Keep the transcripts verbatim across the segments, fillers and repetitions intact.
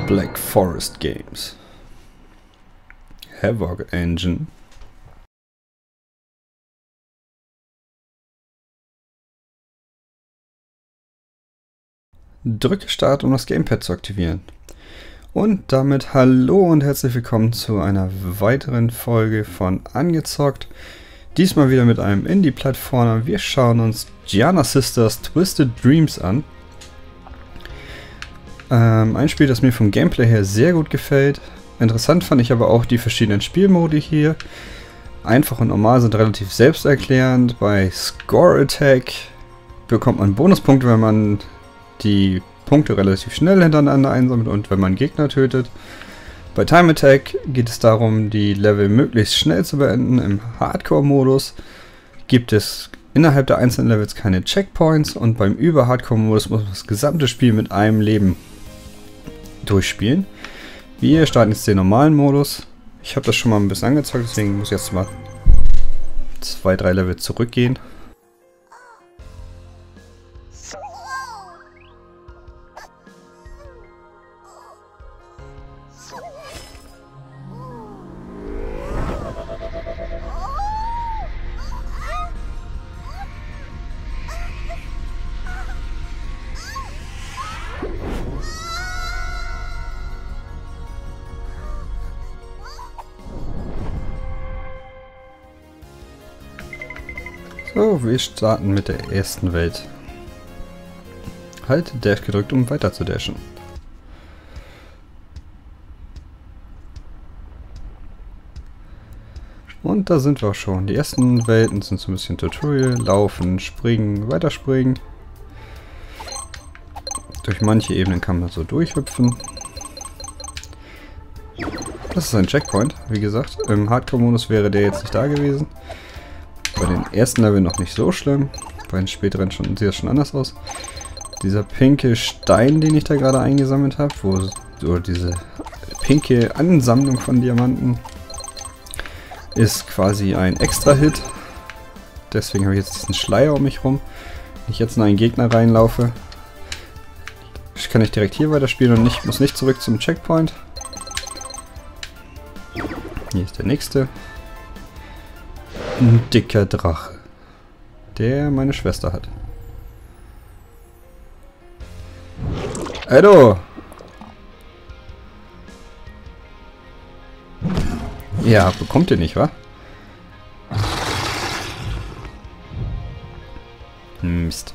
Black Forest Games. Havoc Engine. Drücke Start, um das Gamepad zu aktivieren. Und damit hallo und herzlich willkommen zu einer weiteren Folge von Angezockt. Diesmal wieder mit einem Indie-Plattformer. Wir schauen uns Giana Sisters Twisted Dreams an. Ähm, ein Spiel, das mir vom Gameplay her sehr gut gefällt. Interessant fand ich aber auch die verschiedenen Spielmodi hier. Einfach und normal sind relativ selbsterklärend. Bei Score Attack bekommt man Bonuspunkte, wenn man die Punkte relativ schnell hintereinander einsammelt und wenn man Gegner tötet. Bei Time Attack geht es darum, die Level möglichst schnell zu beenden. Im Hardcore-Modus gibt es innerhalb der einzelnen Levels keine Checkpoints und beim Über-Hardcore-Modus muss man das gesamte Spiel mit einem Leben durchspielen. Wir starten jetzt den normalen Modus. Ich habe das schon mal ein bisschen angezockt, deswegen muss ich jetzt mal zwei, drei Level zurückgehen. So, wir starten mit der ersten Welt. Halt Dash gedrückt, um weiter zu dashen. Und da sind wir auch schon. Die ersten Welten sind so ein bisschen Tutorial, laufen, springen, weiterspringen. Durch manche Ebenen kann man so durchhüpfen. Das ist ein Checkpoint, wie gesagt. Im Hardcore-Modus wäre der jetzt nicht da gewesen. Bei den ersten Level noch nicht so schlimm. Bei den späteren schon, sieht das schon anders aus. Dieser pinke Stein, den ich da gerade eingesammelt habe, wo so diese pinke Ansammlung von Diamanten ist quasi ein Extra-Hit. Deswegen habe ich jetzt diesen Schleier um mich rum. Wenn ich jetzt in einen Gegner reinlaufe, kann ich direkt hier weiterspielen und nicht, muss nicht zurück zum Checkpoint. Hier ist der nächste. Ein dicker Drache, der meine Schwester hat. Hallo! Ja, bekommt ihr nicht, wa? Mist.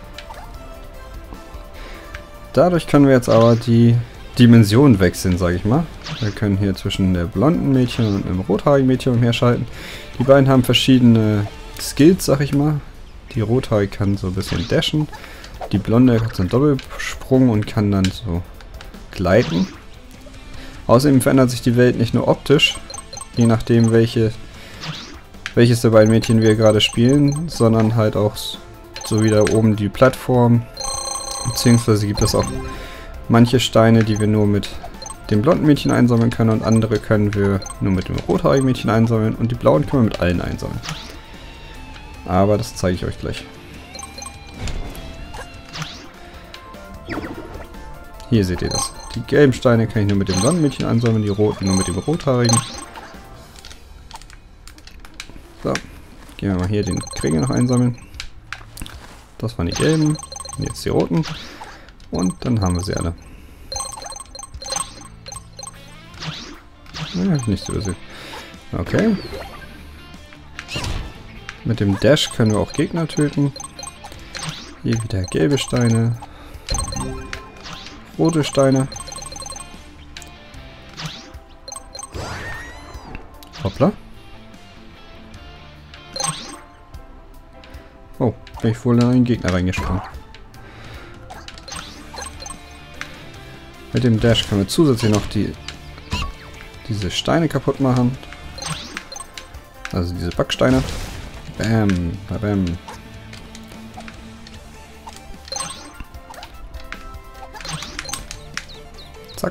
Dadurch können wir jetzt aber die Dimension wechseln, sage ich mal. Wir können hier zwischen der blonden Mädchen und dem rothaarigen Mädchen umherschalten. Die beiden haben verschiedene Skills, sag ich mal. Die rothaarige kann so ein bisschen dashen. Die blonde hat so einen Doppelsprung und kann dann so gleiten. Außerdem verändert sich die Welt nicht nur optisch, je nachdem welche, welches der beiden Mädchen wir gerade spielen, sondern halt auch so wie da oben die Plattform. Beziehungsweise gibt es auch manche Steine, die wir nur mit dem blonden Mädchen einsammeln können und andere können wir nur mit dem rothaarigen Mädchen einsammeln und die blauen können wir mit allen einsammeln. Aber das zeige ich euch gleich. Hier seht ihr das. Die gelben Steine kann ich nur mit dem blonden Mädchen einsammeln, die roten nur mit dem rothaarigen. So, gehen wir mal hier den Kringel noch einsammeln. Das waren die gelben, und jetzt die roten. Und dann haben wir sie alle. Ja, nicht so übersehen. Okay. Mit dem Dash können wir auch Gegner töten. Hier wieder gelbe Steine. Rote Steine. Hoppla. Oh, bin ich wohl in einen Gegner reingesprungen. Mit dem Dash können wir zusätzlich noch die diese Steine kaputt machen. Also diese Backsteine. Bam, bam. Zack.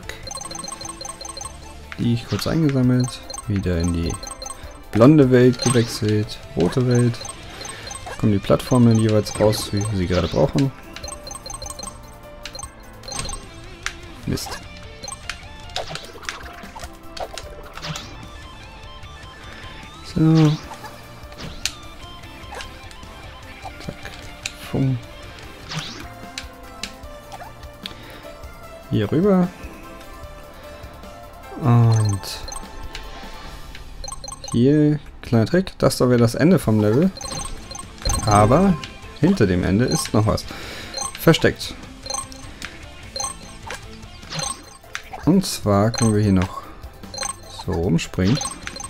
Die ich kurz eingesammelt. Wieder in die blonde Welt gewechselt. Rote Welt. Kommen die Plattformen jeweils raus, wie wir sie gerade brauchen. Mist. So. Zack. Fum. Hier rüber. Und hier, kleiner Trick, das da wäre das Ende vom Level. Aber hinter dem Ende ist noch was versteckt. Und zwar können wir hier noch so rumspringen.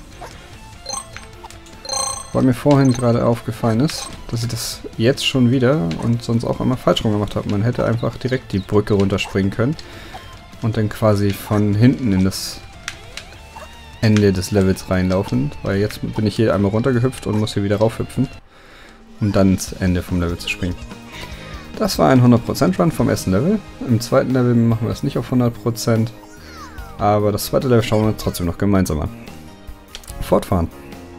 Weil mir vorhin gerade aufgefallen ist, dass ich das jetzt schon wieder und sonst auch immer falsch rum gemacht habe. Man hätte einfach direkt die Brücke runterspringen können und dann quasi von hinten in das Ende des Levels reinlaufen. Weil jetzt bin ich hier einmal runtergehüpft und muss hier wieder raufhüpfen, um dann ins Ende vom Level zu springen. Das war ein hundert Prozent Run vom ersten Level. Im zweiten Level machen wir es nicht auf hundert Prozent. Aber das zweite Level schauen wir uns trotzdem noch gemeinsam an. Fortfahren.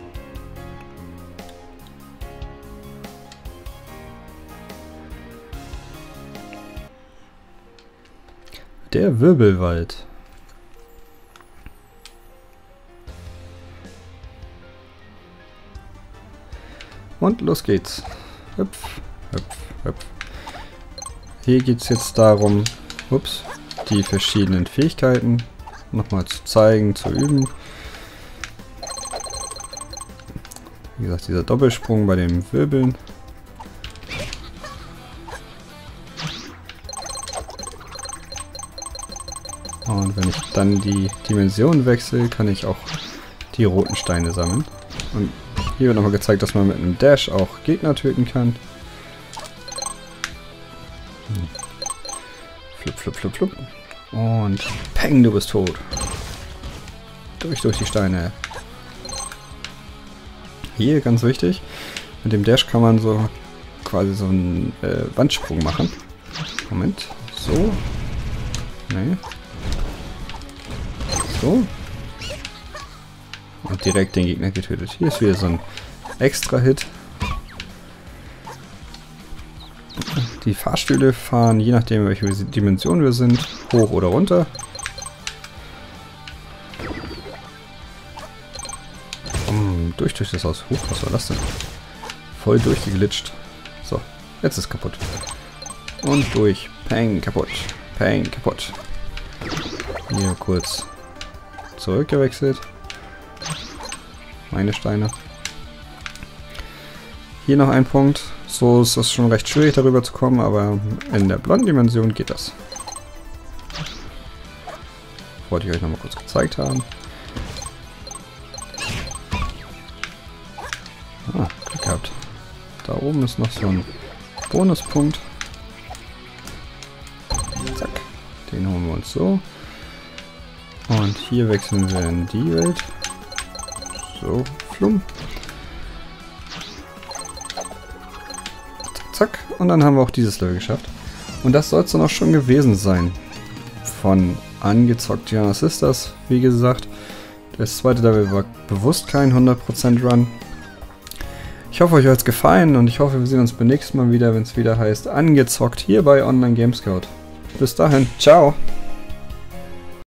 Der Wirbelwald. Und los geht's. Hüpf, hüpf, hüpf. Hier geht es jetzt darum, ups, die verschiedenen Fähigkeiten nochmal zu zeigen, zu üben. Wie gesagt, dieser Doppelsprung bei den Wirbeln. Und wenn ich dann die Dimension wechsle, kann ich auch die roten Steine sammeln. Und hier wird nochmal gezeigt, dass man mit einem Dash auch Gegner töten kann. Flup, flup, flup, flup. Und peng, du bist tot. Durch, durch die Steine. Hier, ganz wichtig, mit dem Dash kann man so quasi so einen äh, Wandsprung machen. Moment, so. Nee. So. Und direkt den Gegner getötet. Hier ist wieder so ein Extra-Hit. Die Fahrstühle fahren, je nachdem welche Dimension wir sind, hoch oder runter. Um, durch durch das Haus. Huch, was war das denn? Voll durchgeglitscht. So, jetzt ist kaputt. Und durch. Peng, kaputt. Peng, kaputt. Hier kurz zurückgewechselt. Meine Steine. Hier noch ein Punkt. So ist es schon recht schwierig darüber zu kommen, aber in der blonden Dimension geht das. Wollte ich euch noch mal kurz gezeigt haben. Ah, Glück gehabt. Da oben ist noch so ein Bonuspunkt. Zack. Den holen wir uns so. Und hier wechseln wir in die Welt. So, flumm. Zack. Und dann haben wir auch dieses Level geschafft. Und das soll es dann auch schon gewesen sein. Von angezockt Giana Sisters, wie gesagt. Das zweite Level war bewusst kein hundert Prozent Run. Ich hoffe, euch hat es gefallen und ich hoffe, wir sehen uns beim nächsten Mal wieder, wenn es wieder heißt angezockt hier bei Online Game Scout. Bis dahin, ciao!